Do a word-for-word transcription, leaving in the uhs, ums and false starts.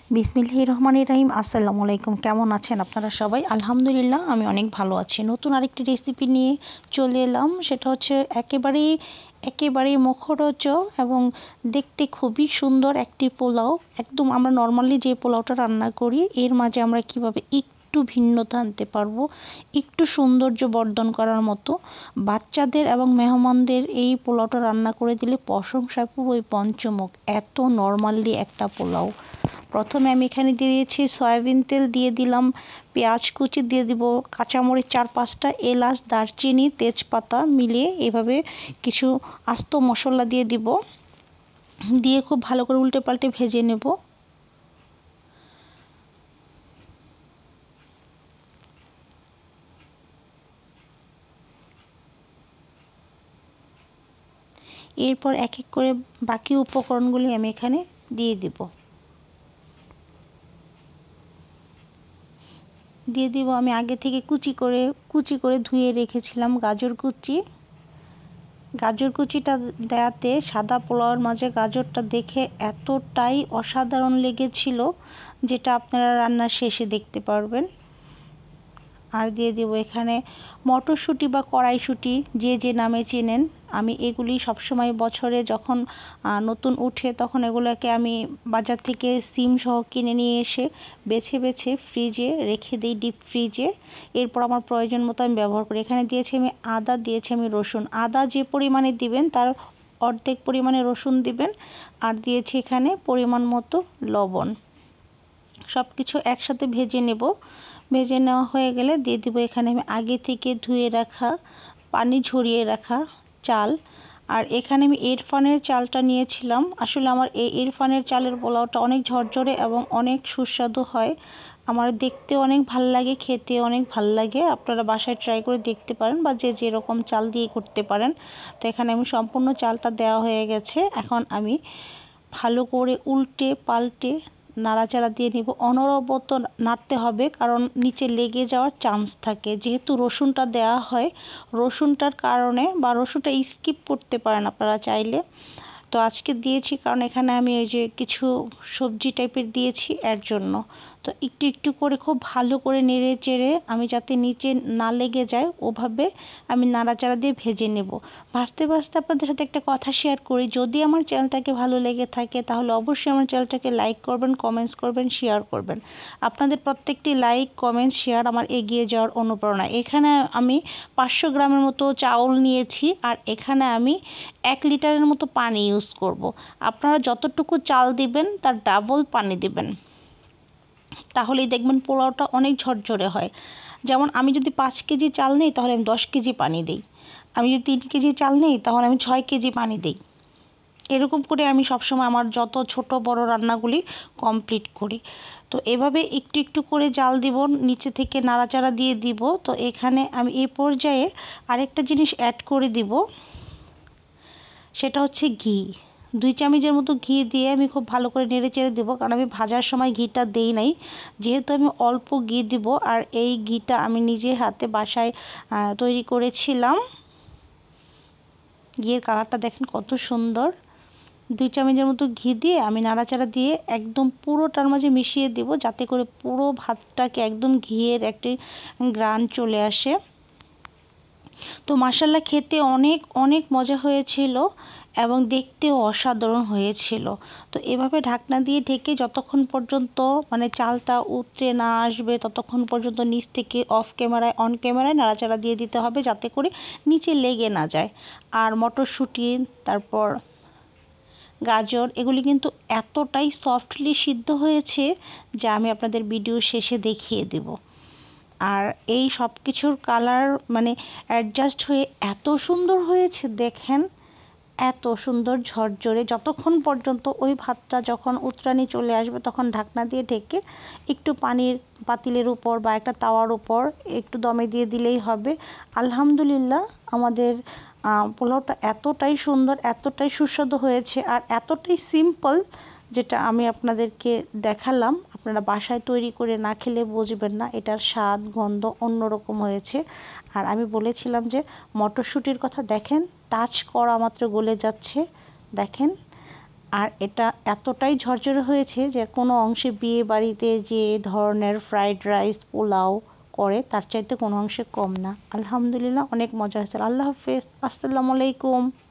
বিসমিল্লাহির রহমানির রহিম। আসসালামু আলাইকুম। কেমন আছেন আপনারা সবাই? আলহামদুলিল্লাহ আমি অনেক ভালো আছি। নতুন আরেকটি রেসিপি নিয়ে চলে এলাম। সেটা হচ্ছে একেবারেই একেবারেই মুখরোচক এবং দেখতে খুবই সুন্দর একটি পোলাও। একদম আমরা নর্মালি যে পোলাওটা রান্না করি এর মাঝে আমরা কিভাবে একটু ভিন্নতা আনতে পারবো, একটু সৌন্দর্য বর্ধন করার মতো বাচ্চাদের এবং মেহমানদের এই পোলাওটা রান্না করে দিলে প্রশংসায় পুরোই পঞ্চমুখ। এত নর্মালি একটা পোলাও। প্রথমে আমি এখানে দিয়ে দিয়েছি সয়াবিন তেল, দিয়ে দিলাম পেঁয়াজ কুচি, দিয়ে দিব কাঁচামরিচ চার পাঁচটা, এলাচ, দারচিনি, তেজপাতা মিলিয়ে এভাবে কিছু আস্ত মশলা দিয়ে দিব। দিয়ে খুব ভালো করে উল্টে পাল্টে ভেজে নেব। এরপর এক এক করে বাকি উপকরণগুলি আমি এখানে দিয়ে দিব। দিয়ে দিব আমি আগে থেকে কুচি করে কুচি করে ধুয়ে রেখেছিলাম গাজর কুচি। গাজর কুচিটা দেওয়াতে সাদা পোলাওর মাঝে গাজরটা দেখে এতটাই অসাধারণ লেগেছিল যেটা আপনারা রান্নার শেষে দেখতে পারবেন। আর দিয়ে দেব এখানে মটরশুঁটি বা কড়াইশুঁটি, যে যে নামে চেনেন। আমি এগুলি সবসময় বছরে যখন নতুন উঠে তখন এগুলোকে আমি বাজার থেকে সিম সহ কিনে নিয়ে এসে বেছে বেছে ফ্রিজে রেখে দিই, ডিপ ফ্রিজে। এরপর আমার প্রয়োজন মতো আমি ব্যবহার করি। এখানে দিয়েছি আমি আদা, দিয়েছি আমি রসুন। আদা যে পরিমাণে দিবেন তার অর্ধেক পরিমাণে রসুন দিবেন। আর দিয়েছি এখানে পরিমাণ মতো লবণ। সব কিছু একসাথে ভেজে নেব। ভেজে নেওয়া হয়ে গেলে দিয়ে দেব এখানে আমি আগে থেকে ধুয়ে রাখা, পানি ঝরিয়ে রাখা চাল। আর এখানে আমি ইরফানের চালটা নিয়েছিলাম। আসলে আমার এই ইরফানের চালের পোলাওটা অনেক ঝরঝরে এবং অনেক সুস্বাদু হয়। আমার দেখতে অনেক ভাল লাগে, খেতে অনেক ভাল লাগে। আপনারা বাসায় ট্রাই করে দেখতে পারেন বা যে যেরকম চাল দিয়ে করতে পারেন। তো এখানে আমি সম্পূর্ণ চালটা দেওয়া হয়ে গেছে। এখন আমি ভালো করে উল্টে পাল্টে নাড়াচাড়া দিয়ে নিব। অনবরত নাড়তে হবে কারণ নিচে লেগে যাওয়ার চান্স থাকে। যেহেতু রসুনটা দেওয়া হয়, রসুনটার কারণে বা রসুনটা স্কিপ করতে পারেন আপনারা চাইলে। তো আজকে দিয়েছি কারণ এখানে আমি এই যে কিছু সবজি টাইপের দিয়েছি এর জন্য। তো একটু একটু করে খুব ভালো করে নেড়ে চেড়ে আমি যাতে নিচে না লেগে যায় ওভাবে আমি নাড়াচাড়া দিয়ে ভেজে নেব। ভাজতে ভাজতে আপনাদের সাথে একটা কথা শেয়ার করি, যদি আমার চ্যানেলটাকে ভালো লেগে থাকে তাহলে অবশ্যই আমার চ্যানেলটাকে লাইক করবেন, কমেন্টস করবেন, শেয়ার করবেন। আপনাদের প্রত্যেকটি লাইক, কমেন্ট, শেয়ার আমার এগিয়ে যাওয়ার অনুপ্রেরণা। এখানে আমি পাঁচশো গ্রামের মতো চাউল নিয়েছি আর এখানে আমি এক লিটারের মতো পানি ইউজ করব। আপনারা যতটুকু চাল দিবেন তার ডাবল পানি দিবেন, তাহলেই দেখবেন পোলাওটা অনেক ঝরঝরে হয়। যেমন আমি যদি পাঁচ কেজি চাল নিই তাহলে আমি দশ কেজি পানি দিই। আমি যদি তিন কেজি চাল নিই তাহলে আমি ছয় কেজি পানি দিই। এরকম করে আমি সবসময় আমার যত ছোট বড় রান্নাগুলি কমপ্লিট করি। তো এভাবে একটু একটু করে জাল দিব, নিচে থেকে নাড়াচাড়া দিয়ে দিব। তো এখানে আমি এই পর্যায়ে আরেকটা জিনিস অ্যাড করে দিব, সেটা হচ্ছে ঘি। দুই চামচের মতো ঘি দিয়ে আমি খুব ভালো করে নেড়ে চেড়ে দেবো, কারণ আমি ভাজার সময় ঘিটা দেই নাই। যেহেতু আমি অল্প ঘি দিব আর এই ঘিটা আমি নিজে হাতে বাসায় তৈরি করেছিলাম। ঘিয়ের কালারটা দেখেন কত সুন্দর। দুই চামচের মতো ঘি দিয়ে আমি নাড়াচাড়া দিয়ে একদম পুরোটার মাঝে মিশিয়ে দেব, যাতে করে পুরো ভাতটাকে একদম ঘিয়ের একটি গ্রান চলে আসে। তো মাশাআল্লাহ খেতে অনেক অনেক মজা হয়েছিল এবং দেখতেও অসাধারণ হয়েছিল। তো এভাবে ঢাকনা দিয়ে ঢেকে যতক্ষণ পর্যন্ত মানে চালটা উতরে না আসবে ততক্ষণ পর্যন্ত নিচ থেকে অফ ক্যামেরায় অন ক্যামেরায় নাড়াচাড়া দিয়ে দিতে হবে, যাতে করে নিচে লেগে না যায়। আর মটরশুঁটি, তারপর গাজর, এগুলি কিন্তু এতটাই সফটলি সিদ্ধ হয়েছে যা আমি আপনাদের ভিডিও শেষে দেখিয়ে দেব। আর এই সব কিছুর কালার মানে অ্যাডজাস্ট হয়ে এত সুন্দর হয়েছে দেখেন, এত সুন্দর ঝরঝরে। যতক্ষণ পর্যন্ত ওই ভাতটা যখন উতরানি চলে আসবে তখন ঢাকনা দিয়ে ঢেকে একটু পানির পাতিলের উপর বা একটা তাওয়ার উপর একটু দমে দিয়ে দিলেই হবে। আলহামদুলিল্লাহ আমাদের পোলাওটা এতটাই সুন্দর, এতটাই সুস্বাদু হয়েছে আর এতটাই সিম্পল, যেটা আমি আপনাদেরকে দেখালাম। আপনারা বাসায় তৈরি করে না খেলে বুঝবেন না এটার স্বাদ গন্ধ অন্যরকম হয়েছে। আর আমি বলেছিলাম যে মটরশুঁটির কথা, দেখেন টাচ করা মাত্র গলে যাচ্ছে। দেখেন আর এটা এতটাই ঝরঝরে হয়েছে যে কোনো অংশে বিয়ে বাড়িতে যে ধরনের ফ্রাইড রাইস পোলাও করে তার চাইতে কোনো অংশে কম না। আলহামদুলিল্লাহ অনেক মজা হয়েছে। আল্লাহ হাফেজ, আসসালামু আলাইকুম।